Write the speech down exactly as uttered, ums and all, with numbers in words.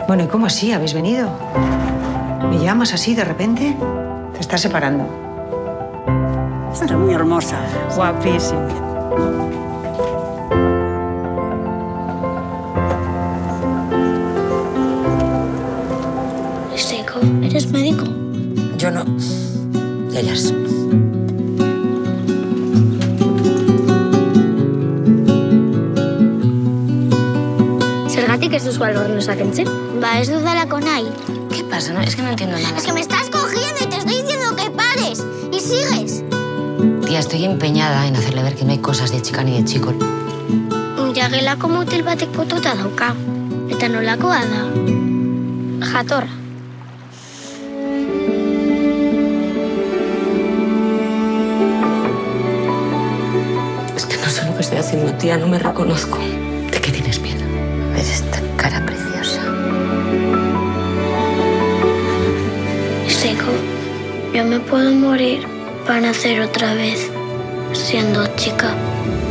Bueno, ¿y cómo así? ¿Habéis venido? ¿Me llamas así de repente? Te estás separando. Está muy hermosa. Guapísima. Seco, ¿eres médico? Yo no. Y ellas. Zergatik ez duzu albornoza kentzen? Ba, ez dudalako nahi. ¿Qué pasa? No, es que no entiendo nada. Es que me estás cogiendo y te estoy diciendo que pares. Y sigues. Tía, estoy empeñada en hacerle ver que no hay cosas de chica ni de chico. Jagelako motel batek potota dauka. Eta nolakoa da? Jatorra. Es que no sé lo que estoy haciendo, tía. No me reconozco. ¿De qué tienes miedo? Ver esta cara preciosa. Seco, yo me puedo morir para nacer otra vez, siendo chica.